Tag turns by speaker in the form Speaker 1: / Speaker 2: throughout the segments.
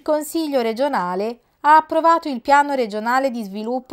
Speaker 1: Consiglio regionale ha approvato il Piano regionale di sviluppo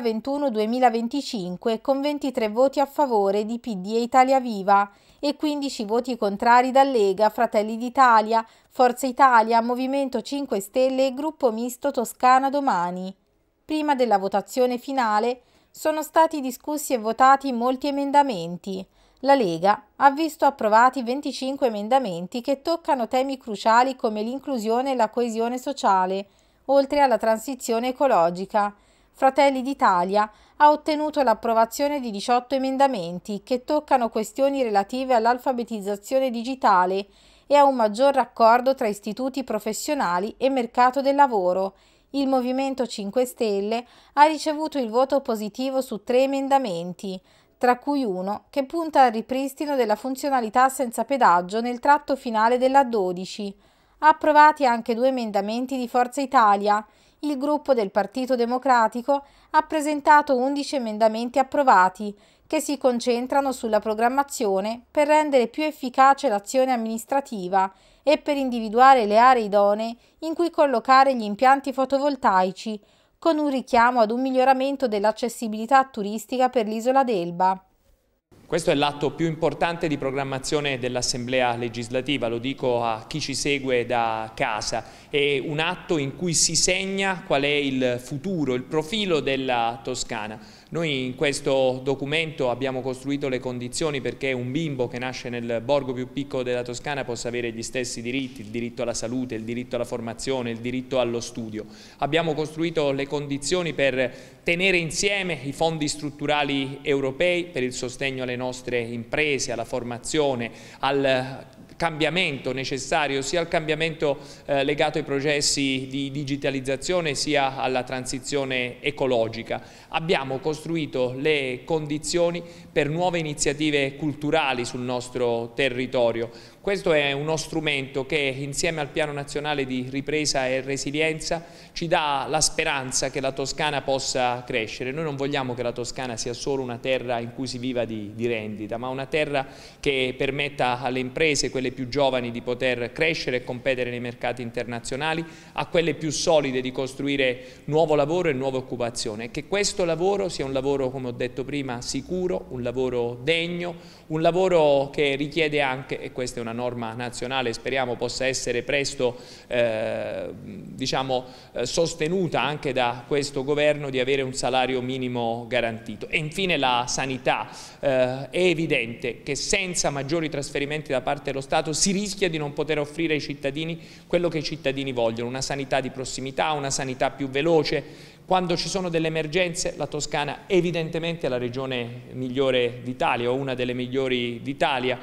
Speaker 1: 2021-2025 con 23 voti a favore di PD e Italia Viva e 15 voti contrari da Lega, Fratelli d'Italia, Forza Italia, Movimento 5 Stelle e Gruppo Misto Toscana Domani. Prima della votazione finale sono stati discussi e votati molti emendamenti. La Lega ha visto approvati 25 emendamenti che toccano temi cruciali come l'inclusione e la coesione sociale, oltre alla transizione ecologica. Fratelli d'Italia ha ottenuto l'approvazione di 18 emendamenti che toccano questioni relative all'alfabetizzazione digitale e a un maggior raccordo tra istituti professionali e mercato del lavoro. Il Movimento 5 Stelle ha ricevuto il voto positivo su 3 emendamenti, tra cui uno che punta al ripristino della funzionalità senza pedaggio nel tratto finale della 12. Ha approvati anche 2 emendamenti di Forza Italia. Il gruppo del Partito Democratico ha presentato 11 emendamenti approvati, che si concentrano sulla programmazione per rendere più efficace l'azione amministrativa e per individuare le aree idonee in cui collocare gli impianti fotovoltaici, con un richiamo ad un miglioramento dell'accessibilità turistica per l'isola d'Elba.
Speaker 2: Questo è l'atto più importante di programmazione dell'Assemblea legislativa, lo dico a chi ci segue da casa, è un atto in cui si segna qual è il futuro, il profilo della Toscana. Noi in questo documento abbiamo costruito le condizioni perché un bimbo che nasce nel borgo più piccolo della Toscana possa avere gli stessi diritti, il diritto alla salute, il diritto alla formazione, il diritto allo studio. Abbiamo costruito le condizioni per tenere insieme i fondi strutturali europei per il sostegno alle nostre imprese, alla formazione, al cambiamento necessario, sia al cambiamento legato ai processi di digitalizzazione sia alla transizione ecologica. Abbiamo costruito le condizioni per nuove iniziative culturali sul nostro territorio. Questo è uno strumento che insieme al Piano Nazionale di Ripresa e Resilienza ci dà la speranza che la Toscana possa crescere. Noi non vogliamo che la Toscana sia solo una terra in cui si viva di rendita, ma una terra che permetta alle imprese, quelle più giovani, di poter crescere e competere nei mercati internazionali, a quelle più solide di costruire nuovo lavoro e nuova occupazione. E che questo lavoro sia un lavoro, come ho detto prima, sicuro, un lavoro degno, un lavoro che richiede anche, e questa è una norma nazionale, speriamo possa essere presto sostenuta anche da questo governo, di avere un salario minimo garantito. E infine la sanità. È evidente che senza maggiori trasferimenti da parte dello Stato si rischia di non poter offrire ai cittadini quello che i cittadini vogliono, una sanità di prossimità, una sanità più veloce. Quando ci sono delle emergenze, la Toscana evidentemente è la regione migliore d'Italia o una delle migliori d'Italia.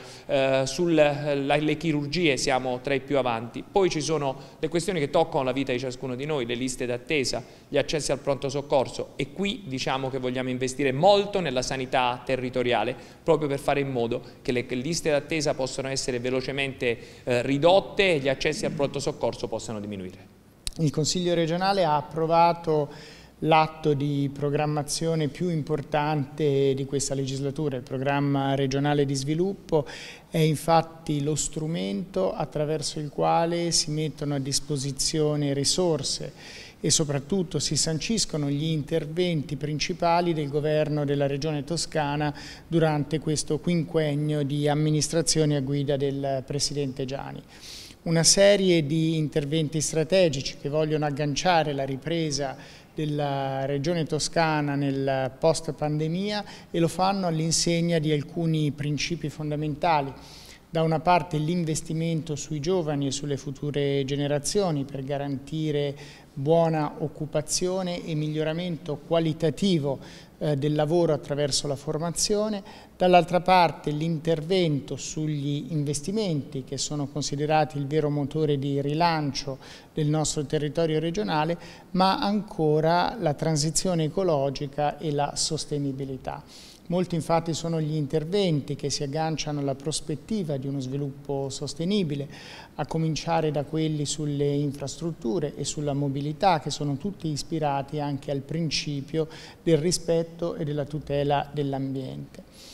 Speaker 2: Sulle chirurgie siamo tra i più avanti. Poi ci sono le questioni che toccano la vita di ciascuno di noi, le liste d'attesa, gli accessi al pronto soccorso, e qui diciamo che vogliamo investire molto nella sanità territoriale proprio per fare in modo che le liste d'attesa possano essere velocemente ridotte e gli accessi al pronto soccorso possano diminuire.
Speaker 3: Il Consiglio regionale ha approvato l'atto di programmazione più importante di questa legislatura. Il programma regionale di sviluppo è infatti lo strumento attraverso il quale si mettono a disposizione risorse e soprattutto si sanciscono gli interventi principali del governo della Regione Toscana durante questo quinquennio di amministrazione a guida del Presidente Giani. Una serie di interventi strategici che vogliono agganciare la ripresa della Regione Toscana nel post-pandemia e lo fanno all'insegna di alcuni principi fondamentali. Da una parte l'investimento sui giovani e sulle future generazioni per garantire buona occupazione e miglioramento qualitativo del lavoro attraverso la formazione, dall'altra parte l'intervento sugli investimenti che sono considerati il vero motore di rilancio del nostro territorio regionale, ma ancora la transizione ecologica e la sostenibilità. Molti infatti sono gli interventi che si agganciano alla prospettiva di uno sviluppo sostenibile, a cominciare da quelli sulle infrastrutture e sulla mobilità, che sono tutti ispirati anche al principio del rispetto e della tutela dell'ambiente.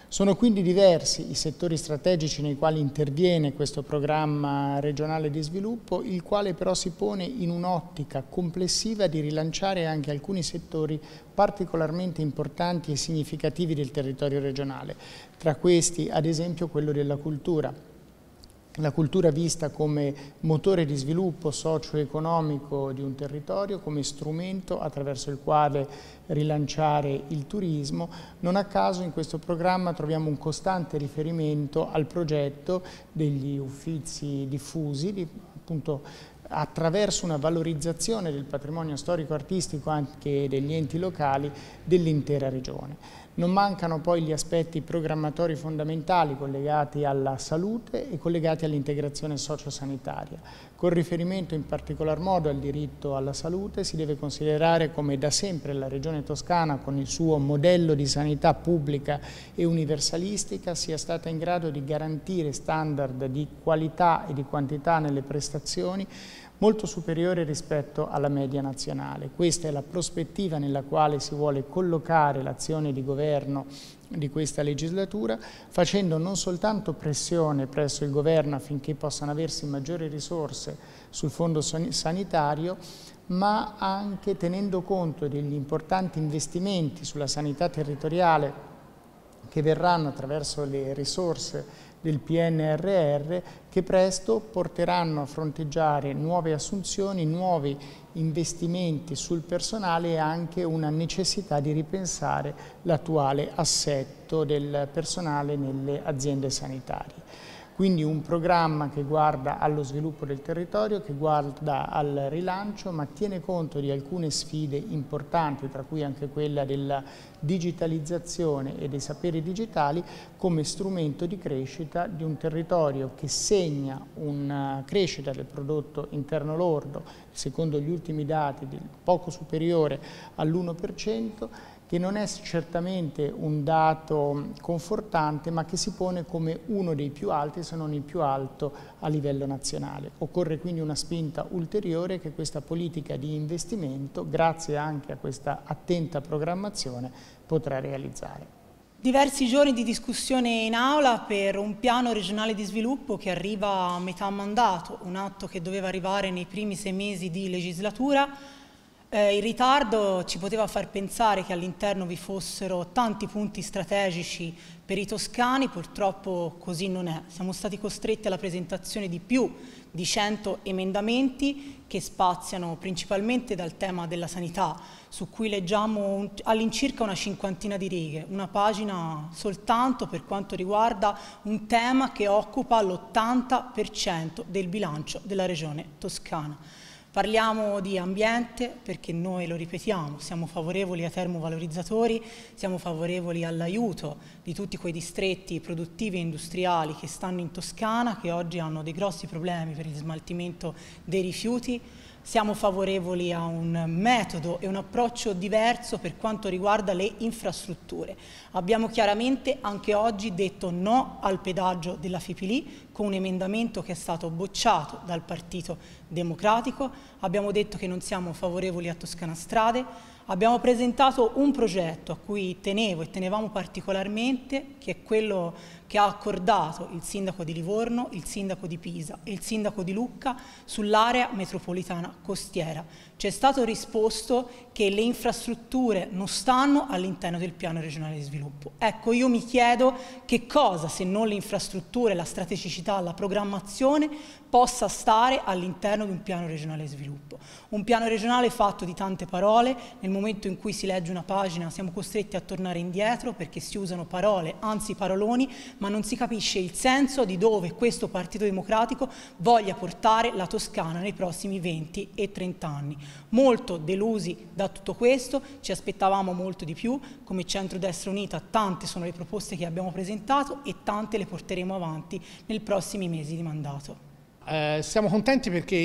Speaker 3: Sono quindi diversi i settori strategici nei quali interviene questo programma regionale di sviluppo, il quale però si pone in un'ottica complessiva di rilanciare anche alcuni settori particolarmente importanti e significativi del territorio regionale. Tra questi, ad esempio, quello della cultura. La cultura vista come motore di sviluppo socio-economico di un territorio, come strumento attraverso il quale rilanciare il turismo. Non a caso in questo programma troviamo un costante riferimento al progetto degli uffizi diffusi, appunto attraverso una valorizzazione del patrimonio storico-artistico anche degli enti locali dell'intera regione. Non mancano poi gli aspetti programmatori fondamentali collegati alla salute e collegati all'integrazione sociosanitaria. Con riferimento in particolar modo al diritto alla salute, si deve considerare come da sempre la Regione Toscana, con il suo modello di sanità pubblica e universalistica, sia stata in grado di garantire standard di qualità e di quantità nelle prestazioni molto superiore rispetto alla media nazionale. Questa è la prospettiva nella quale si vuole collocare l'azione di governo di questa legislatura, facendo non soltanto pressione presso il governo affinché possano aversi maggiori risorse sul fondo sanitario, ma anche tenendo conto degli importanti investimenti sulla sanità territoriale che verranno attraverso le risorse del PNRR, che presto porteranno a fronteggiare nuove assunzioni, nuovi investimenti sul personale e anche una necessità di ripensare l'attuale assetto del personale nelle aziende sanitarie. Quindi un programma che guarda allo sviluppo del territorio, che guarda al rilancio, ma tiene conto di alcune sfide importanti, tra cui anche quella della digitalizzazione e dei saperi digitali, come strumento di crescita di un territorio che segna una crescita del prodotto interno lordo, secondo gli ultimi dati, poco superiore all'1%, che non è certamente un dato confortante, ma che si pone come uno dei più alti, se non il più alto, a livello nazionale. Occorre quindi una spinta ulteriore che questa politica di investimento, grazie anche a questa attenta programmazione, potrà realizzare.
Speaker 4: Diversi giorni di discussione in aula per un piano regionale di sviluppo che arriva a metà mandato, un atto che doveva arrivare nei primi 6 mesi di legislatura. Il ritardo ci poteva far pensare che all'interno vi fossero tanti punti strategici per i toscani, purtroppo così non è. Siamo stati costretti alla presentazione di più di 100 emendamenti che spaziano principalmente dal tema della sanità, su cui leggiamo all'incirca una 50ina di righe, una pagina soltanto per quanto riguarda un tema che occupa l'80% del bilancio della regione toscana. Parliamo di ambiente perché noi, lo ripetiamo, siamo favorevoli ai termovalorizzatori, siamo favorevoli all'aiuto di tutti quei distretti produttivi e industriali che stanno in Toscana, che oggi hanno dei grossi problemi per il smaltimento dei rifiuti. Siamo favorevoli a un metodo e un approccio diverso per quanto riguarda le infrastrutture. Abbiamo chiaramente anche oggi detto no al pedaggio della FIPILI con un emendamento che è stato bocciato dal Partito Democratico. Abbiamo detto che non siamo favorevoli a Toscana Strade. Abbiamo presentato un progetto a cui tenevo e tenevamo particolarmente, che è quello che ha accordato il sindaco di Livorno, il sindaco di Pisa e il sindaco di Lucca sull'area metropolitana costiera. Ci è stato risposto che le infrastrutture non stanno all'interno del piano regionale di sviluppo. Ecco, io mi chiedo che cosa, se non le infrastrutture, la strategicità, la programmazione, possa stare all'interno di un piano regionale di sviluppo. Un piano regionale fatto di tante parole, nel momento in cui si legge una pagina siamo costretti a tornare indietro perché si usano parole, anzi paroloni, ma non si capisce il senso di dove questo Partito Democratico voglia portare la Toscana nei prossimi 20 e 30 anni. Molto delusi da tutto questo, ci aspettavamo molto di più, come Centrodestra Unita tante sono le proposte che abbiamo presentato e tante le porteremo avanti nei prossimi mesi di mandato.
Speaker 5: Siamo contenti perché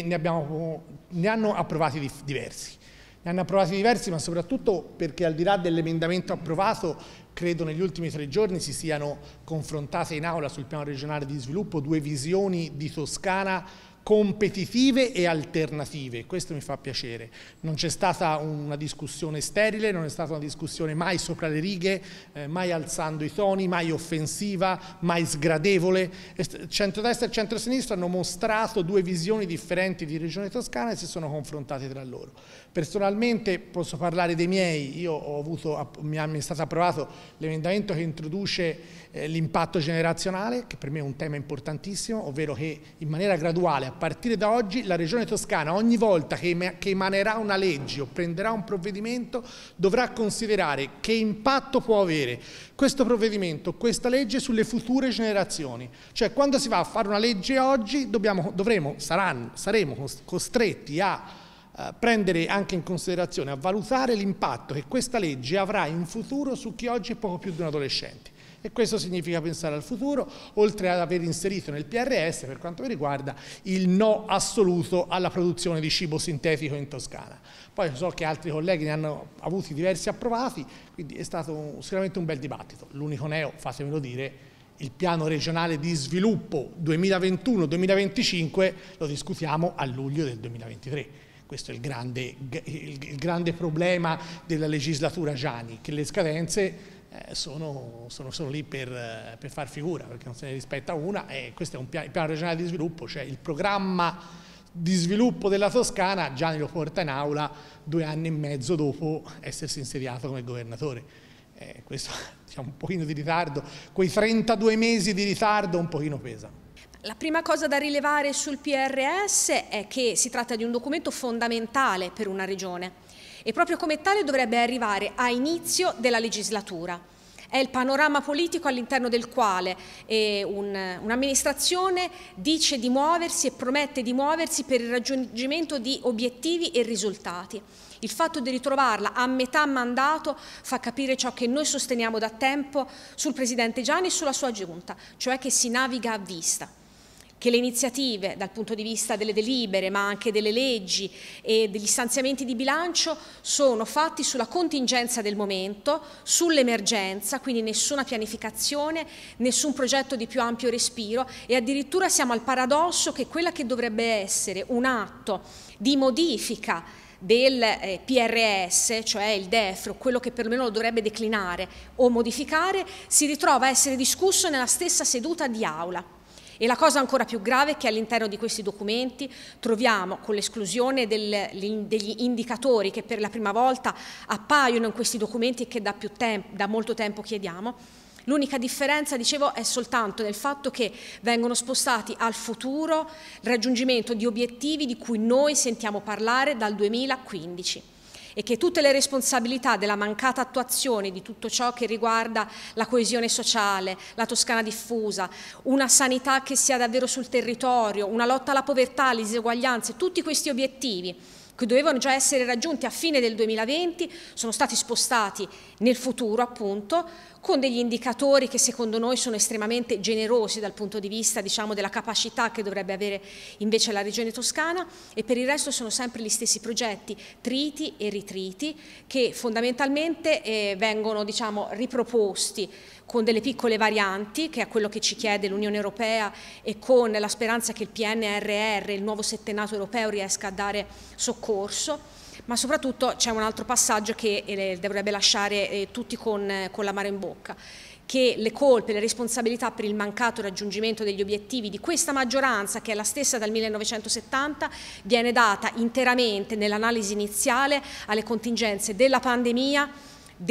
Speaker 5: ne hanno approvati diversi. Ne hanno approvati diversi, ma soprattutto perché al di là dell'emendamento approvato, credo negli ultimi 3 giorni si siano confrontate in aula sul piano regionale di sviluppo 2 visioni di Toscana competitive e alternative. Questo mi fa piacere. Non c'è stata una discussione sterile, non è stata una discussione mai sopra le righe, mai alzando i toni, mai offensiva, mai sgradevole. Centrodestra e centrosinistra hanno mostrato due visioni differenti di Regione Toscana e si sono confrontati tra loro. Personalmente posso parlare dei miei, io ho avuto, mi è stato approvato l'emendamento che introduce l'impatto generazionale, che per me è un tema importantissimo, ovvero che in maniera graduale, a partire da oggi, la Regione Toscana ogni volta che emanerà una legge o prenderà un provvedimento dovrà considerare che impatto può avere questo provvedimento, questa legge sulle future generazioni. Cioè quando si va a fare una legge oggi saremo costretti a prendere anche in considerazione, a valutare l'impatto che questa legge avrà in futuro su chi oggi è poco più di un adolescente. E questo significa pensare al futuro, oltre ad aver inserito nel PRS, per quanto mi riguarda, il no assoluto alla produzione di cibo sintetico in Toscana. Poi so che altri colleghi ne hanno avuti diversi approvati, quindi è stato sicuramente un bel dibattito. L'unico neo, fatemelo dire, il piano regionale di sviluppo 2021-2025 lo discutiamo a luglio del 2023. Questo è il grande problema della legislatura Giani, che le scadenze sono lì per far figura, perché non se ne rispetta una, e questo è il piano regionale di sviluppo, cioè il programma di sviluppo della Toscana. Gianni lo porta in aula 2 anni e mezzo dopo essersi insediato come governatore. Questo, diciamo, un pochino di ritardo, quei 32 mesi di ritardo un pochino pesano.
Speaker 6: La prima cosa da rilevare sul PRS è che si tratta di un documento fondamentale per una regione e proprio come tale dovrebbe arrivare a inizio della legislatura. È il panorama politico all'interno del quale un'amministrazione dice di muoversi e promette di muoversi per il raggiungimento di obiettivi e risultati. Il fatto di ritrovarla a metà mandato fa capire ciò che noi sosteniamo da tempo sul Presidente Giani e sulla sua Giunta, cioè che si naviga a vista, che le iniziative dal punto di vista delle delibere ma anche delle leggi e degli stanziamenti di bilancio sono fatti sulla contingenza del momento, sull'emergenza, quindi nessuna pianificazione, nessun progetto di più ampio respiro, e addirittura siamo al paradosso che quella che dovrebbe essere un atto di modifica del PRS, cioè il DEF, quello che perlomeno lo dovrebbe declinare o modificare, si ritrova a essere discusso nella stessa seduta di aula. E la cosa ancora più grave è che all'interno di questi documenti troviamo, con l'esclusione degli indicatori che per la prima volta appaiono in questi documenti e che da molto tempo chiediamo, l'unica differenza, dicevo, è soltanto nel fatto che vengono spostati al futuro il raggiungimento di obiettivi di cui noi sentiamo parlare dal 2015. E che tutte le responsabilità della mancata attuazione di tutto ciò che riguarda la coesione sociale, la Toscana diffusa, una sanità che sia davvero sul territorio, una lotta alla povertà, alle diseguaglianze, tutti questi obiettivi che dovevano già essere raggiunti a fine del 2020 sono stati spostati nel futuro, appunto, con degli indicatori che secondo noi sono estremamente generosi dal punto di vista, diciamo, della capacità che dovrebbe avere invece la Regione Toscana, e per il resto sono sempre gli stessi progetti, triti e ritriti, che fondamentalmente vengono, diciamo, riproposti con delle piccole varianti, che è quello che ci chiede l'Unione Europea, e con la speranza che il PNRR, il nuovo settennato europeo, riesca a dare soccorso. Ma soprattutto c'è un altro passaggio che dovrebbe lasciare tutti con l'amaro in bocca, che le colpe, le responsabilità per il mancato raggiungimento degli obiettivi di questa maggioranza, che è la stessa dal 1970, viene data interamente nell'analisi iniziale alle contingenze della pandemia,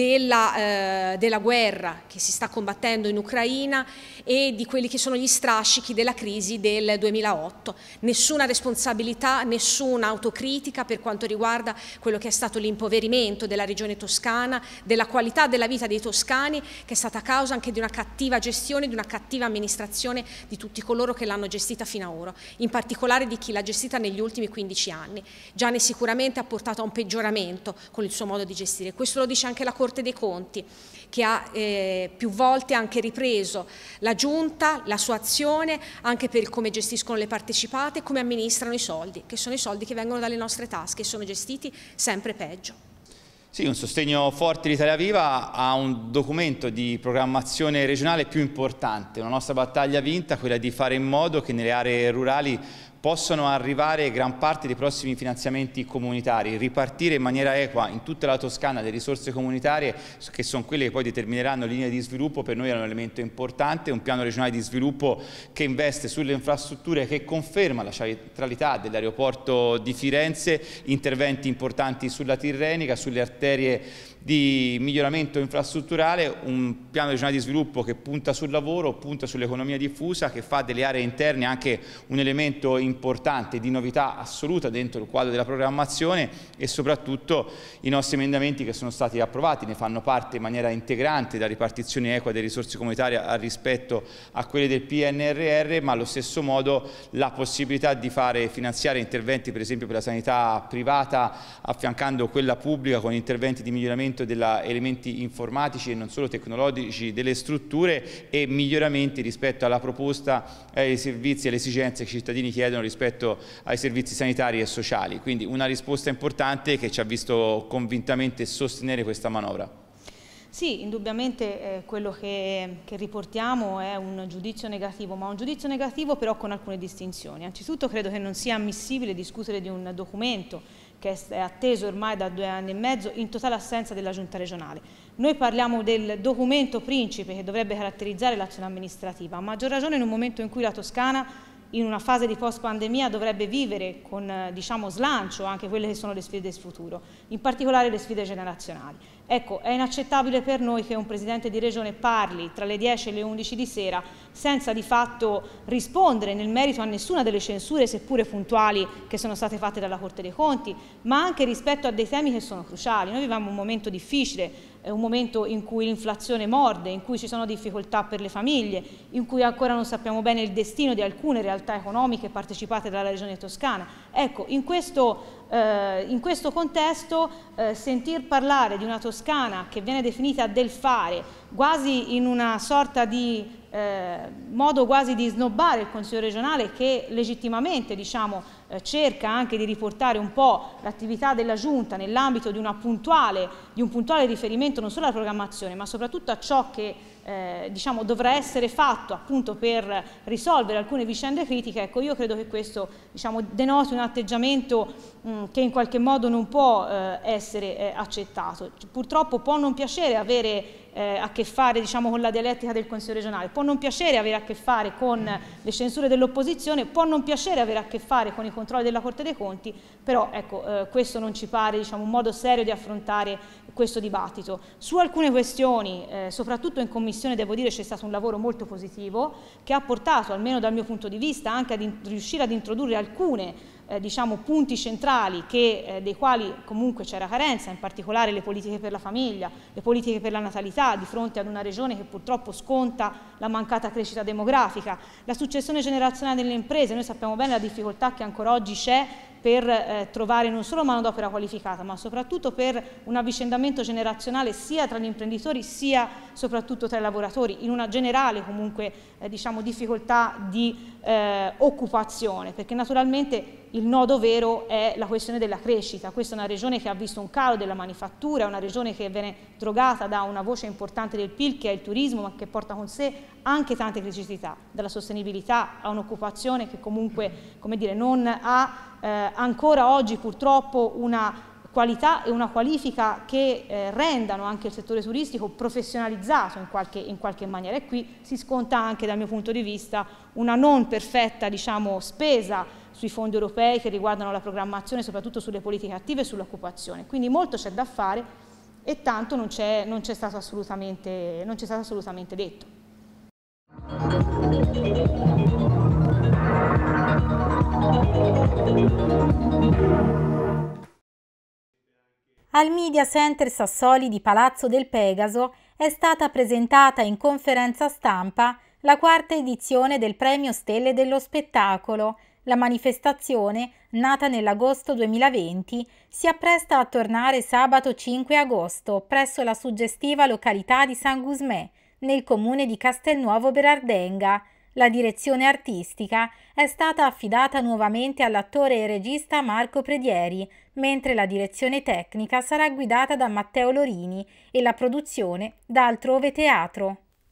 Speaker 6: della guerra che si sta combattendo in Ucraina e di quelli che sono gli strascichi della crisi del 2008. Nessuna responsabilità, nessuna autocritica per quanto riguarda quello che è stato l'impoverimento della regione toscana, della qualità della vita dei toscani, che è stata causa anche di una cattiva gestione, di una cattiva amministrazione di tutti coloro che l'hanno gestita fino ad ora, in particolare di chi l'ha gestita negli ultimi 15 anni. Gianni sicuramente ha portato a un peggioramento con il suo modo di gestire. Questo lo dice anche la Corte dei Conti, che ha più volte anche ripreso la Giunta, la sua azione, anche per come gestiscono le partecipate, come amministrano i soldi, che sono i soldi che vengono dalle nostre tasche e sono gestiti sempre peggio.
Speaker 7: Sì, un sostegno forte di Italia Viva a un documento di programmazione regionale più importante, una nostra battaglia vinta, quella di fare in modo che nelle aree rurali possano arrivare gran parte dei prossimi finanziamenti comunitari, ripartire in maniera equa in tutta la Toscana le risorse comunitarie, che sono quelle che poi determineranno linee di sviluppo, per noi è un elemento importante. Un piano regionale di sviluppo che investe sulle infrastrutture, che conferma la centralità dell'aeroporto di Firenze, interventi importanti sulla Tirrenica, sulle arterie di miglioramento infrastrutturale, un piano regionale di sviluppo che punta sul lavoro, punta sull'economia diffusa, che fa delle aree interne anche un elemento importante di novità assoluta dentro il quadro della programmazione, e soprattutto i nostri emendamenti che sono stati approvati ne fanno parte in maniera integrante, da ripartizione equa delle risorse comunitarie al rispetto a quelle del PNRR, ma allo stesso modo la possibilità di fare finanziare interventi per esempio per la sanità privata, affiancando quella pubblica con interventi di miglioramento degli elementi informatici e non solo tecnologici delle strutture, e miglioramenti rispetto alla proposta, ai servizi e alle esigenze che i cittadini chiedono rispetto ai servizi sanitari e sociali. Quindi una risposta importante che ci ha visto convintamente sostenere questa manovra.
Speaker 4: Sì, indubbiamente quello che riportiamo è un giudizio negativo, ma un giudizio negativo però con alcune distinzioni. Anzitutto credo che non sia ammissibile discutere di un documento che è atteso ormai da 2 anni e mezzo in totale assenza della Giunta regionale. Noi parliamo del documento principe che dovrebbe caratterizzare l'azione amministrativa, a maggior ragione in un momento in cui la Toscana, in una fase di post-pandemia, dovrebbe vivere con slancio anche quelle che sono le sfide del futuro, in particolare le sfide generazionali. Ecco, è inaccettabile per noi che un Presidente di Regione parli tra le 10 e le 11 di sera senza di fatto rispondere nel merito a nessuna delle censure, seppure puntuali, che sono state fatte dalla Corte dei Conti, ma anche rispetto a dei temi che sono cruciali. Noi viviamo un momento difficile, un momento in cui l'inflazione morde, in cui ci sono difficoltà per le famiglie, in cui ancora non sappiamo bene il destino di alcune realtà economiche partecipate dalla Regione Toscana. Ecco, in questo contesto sentir parlare di una Toscana che viene definita del fare, quasi in una sorta di modo quasi di snobbare il Consiglio regionale, che legittimamente cerca anche di riportare un po' l'attività della Giunta nell'ambito di un puntuale riferimento non solo alla programmazione, ma soprattutto a ciò che dovrà essere fatto appunto per risolvere alcune vicende critiche. Ecco, io credo che questo denoti un atteggiamento che in qualche modo non può essere accettato. Purtroppo può non piacere avere a che fare con la dialettica del Consiglio regionale, può non piacere avere a che fare con le censure dell'opposizione, può non piacere avere a che fare con i controlli della Corte dei Conti, però ecco, questo non ci pare un modo serio di affrontare questo dibattito. Su alcune questioni, soprattutto in Commissione, devo dire c'è stato un lavoro molto positivo che ha portato, almeno dal mio punto di vista, anche a riuscire ad introdurre alcune punti centrali dei quali comunque c'era carenza, in particolare le politiche per la famiglia, le politiche per la natalità, di fronte ad una regione che purtroppo sconta la mancata crescita demografica, la successione generazionale delle imprese. Noi sappiamo bene la difficoltà che ancora oggi c'è per trovare non solo manodopera qualificata, ma soprattutto per un avvicendamento generazionale sia tra gli imprenditori sia soprattutto tra i lavoratori, in una generale comunque difficoltà di occupazione, perché naturalmente il nodo vero è la questione della crescita. Questa è una regione che ha visto un calo della manifattura, è una regione che viene drogata da una voce importante del PIL che è il turismo, ma che porta con sé anche tante criticità, dalla sostenibilità a un'occupazione che comunque non ha ancora oggi purtroppo una qualità e una qualifica che rendano anche il settore turistico professionalizzato in qualche maniera, e qui si sconta anche dal mio punto di vista una non perfetta spesa sui fondi europei che riguardano la programmazione, soprattutto sulle politiche attive e sull'occupazione. Quindi molto c'è da fare e tanto non c'è stato assolutamente detto.
Speaker 1: Al Media Center Sassoli di Palazzo del Pegaso è stata presentata in conferenza stampa la 4ª edizione del Premio Stelle dello Spettacolo. La manifestazione, nata nell'agosto 2020, si appresta a tornare sabato 5 agosto presso la suggestiva località di San Gusmè, nel comune di Castelnuovo Berardenga. La direzione artistica è stata affidata nuovamente all'attore e regista Marco Predieri, mentre la direzione tecnica sarà guidata da Matteo Lorini e la produzione da Altrove Teatro.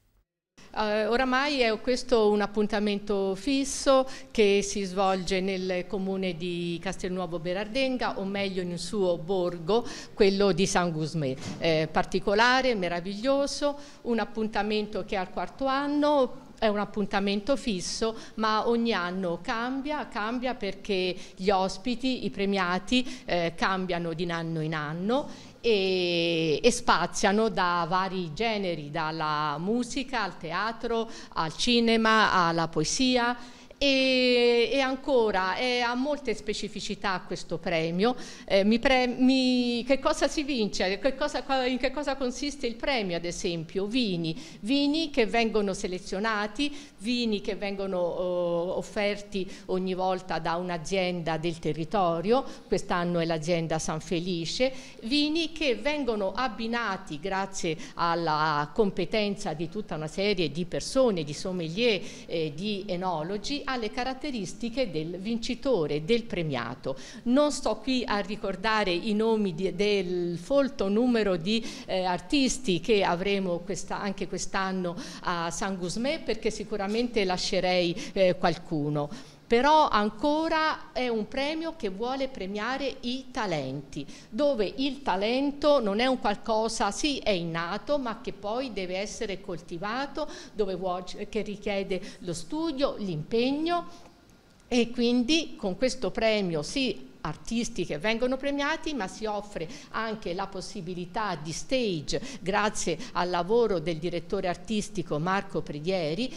Speaker 8: Oramai è questo un appuntamento fisso che si svolge nel comune di Castelnuovo Berardenga, o meglio in un suo borgo, quello di San Gusmè. Particolare, meraviglioso, un appuntamento che al 4º anno è un appuntamento fisso, ma ogni anno cambia perché gli ospiti, i premiati, cambiano di anno in anno e spaziano da vari generi, dalla musica al teatro, al cinema, alla poesia. E ancora ha molte specificità questo premio. Che cosa si vince? In che cosa consiste il premio? Ad esempio vini che vengono selezionati, vini che vengono offerti ogni volta da un'azienda del territorio, quest'anno è l'azienda San Felice, vini che vengono abbinati grazie alla competenza di tutta una serie di persone, di sommelier, di enologi, alle caratteristiche del vincitore, del premiato. Non sto qui a ricordare i nomi del folto numero di artisti che avremo anche quest'anno a San Gusmè, perché sicuramente lascerei qualcuno. Però ancora è un premio che vuole premiare i talenti, dove il talento non è un qualcosa, sì è innato, ma che poi deve essere coltivato, che richiede lo studio, l'impegno, e quindi con questo premio sì, artisti che vengono premiati, ma si offre anche la possibilità di stage, grazie al lavoro del direttore artistico Marco Predieri,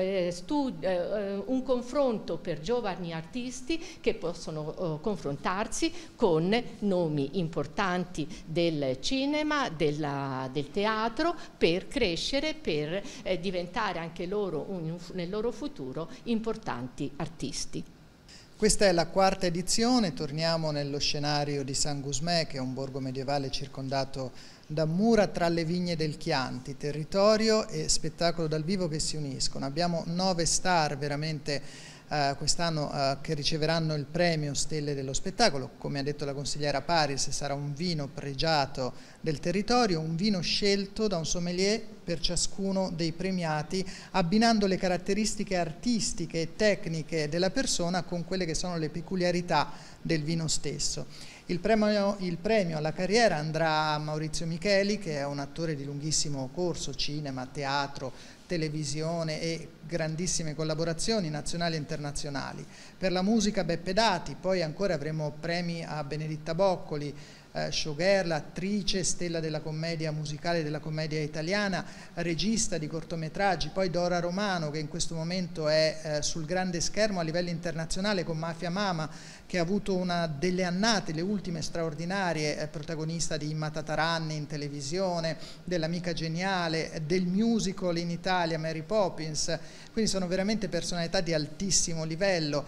Speaker 8: un confronto per giovani artisti che possono confrontarsi con nomi importanti del cinema, del teatro, per crescere, per diventare anche loro nel loro futuro importanti artisti.
Speaker 9: Questa è la 4ª edizione, torniamo nello scenario di San Gusmè, che è un borgo medievale circondato da mura tra le vigne del Chianti, territorio e spettacolo dal vivo che si uniscono. Abbiamo 9 star veramente quest'anno che riceveranno il premio Stelle dello Spettacolo. Come ha detto la consigliera Paris, sarà un vino pregiato del territorio, un vino scelto da un sommelier per ciascuno dei premiati, abbinando le caratteristiche artistiche e tecniche della persona con quelle che sono le peculiarità del vino stesso. Il premio alla carriera andrà a Maurizio Micheli, che è un attore di lunghissimo corso, cinema, teatro, televisione e grandissime collaborazioni nazionali e internazionali. Per la musica Beppe Dati, poi ancora avremo premi a Beneditta Boccoli, showgirl, attrice, stella della commedia musicale, della commedia italiana, regista di cortometraggi, poi Dora Romano, che in questo momento è sul grande schermo a livello internazionale con Mafia Mama, che ha avuto una delle annate, le ultime straordinarie, protagonista di Imma Tataranni in televisione, dell'Amica Geniale, del musical in Italia Mary Poppins. Quindi sono veramente personalità di altissimo livello.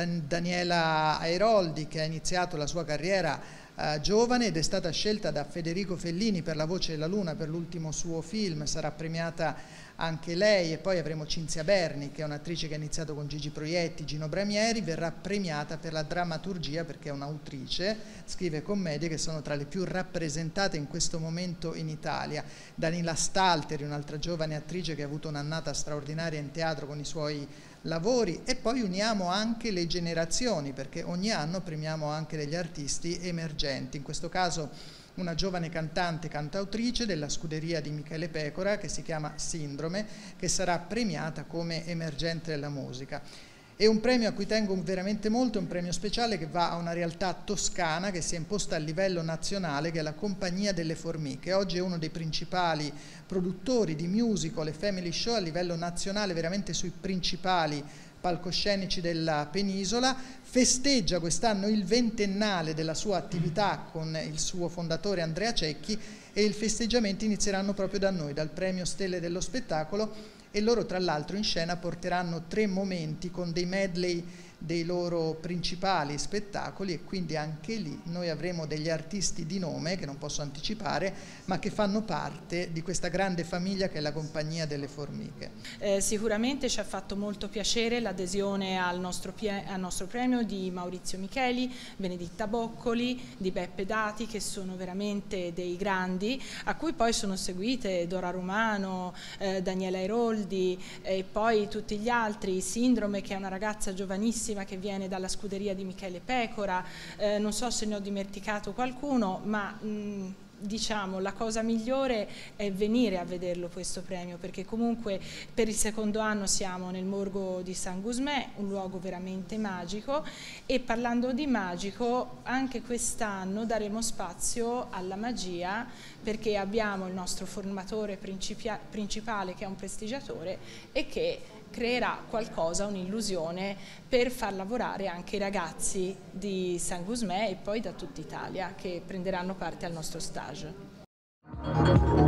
Speaker 9: Daniela Airoldi, che ha iniziato la sua carriera giovane ed è stata scelta da Federico Fellini per La voce della luna, per l'ultimo suo film, sarà premiata anche lei. E poi avremo Cinzia Berni, che è un'attrice che ha iniziato con Gigi Proietti, Gino Bramieri, verrà premiata per la drammaturgia perché è un'autrice, scrive commedie che sono tra le più rappresentate in questo momento in Italia. Danila Stalteri, un'altra giovane attrice che ha avuto un'annata straordinaria in teatro con i suoi lavori. E poi uniamo anche le generazioni, perché ogni anno premiamo anche degli artisti emergenti, in questo caso una giovane cantante, cantautrice della scuderia di Michele Pecora, che si chiama Sindrome, che sarà premiata come emergente della musica. E un premio a cui tengo veramente molto, un premio speciale che va a una realtà toscana che si è imposta a livello nazionale, che è la Compagnia delle Formiche. Oggi è uno dei principali produttori di musical e family show a livello nazionale, veramente sui principali palcoscenici della penisola. Festeggia quest'anno il 20ennale della sua attività con il suo fondatore Andrea Cecchi, e i festeggiamenti inizieranno proprio da noi, dal premio Stelle dello Spettacolo, e loro tra l'altro in scena porteranno 3 momenti con dei medley dei loro principali spettacoli, e quindi anche lì noi avremo degli artisti di nome che non posso anticipare, ma che fanno parte di questa grande famiglia che è la Compagnia delle Formiche.
Speaker 10: Sicuramente ci ha fatto molto piacere l'adesione al nostro premio di Maurizio Micheli, Beneditta Boccoli, di Beppe Dati, che sono veramente dei grandi, a cui poi sono seguite Dora Romano, Daniela Eroldi e poi tutti gli altri, Sindrome, che è una ragazza giovanissima che viene dalla scuderia di Michele Pecora, non so se ne ho dimenticato qualcuno, ma diciamo la cosa migliore è venire a vederlo questo premio, perché comunque per il secondo anno siamo nel Borgo di San Gusmè, un luogo veramente magico, e parlando di magico anche quest'anno daremo spazio alla magia, perché abbiamo il nostro formatore principale che è un prestigiatore e che creerà qualcosa, un'illusione, per far lavorare anche i ragazzi di San Gusmè e poi da tutta Italia che prenderanno parte al nostro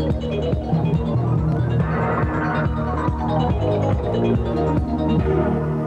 Speaker 10: stage.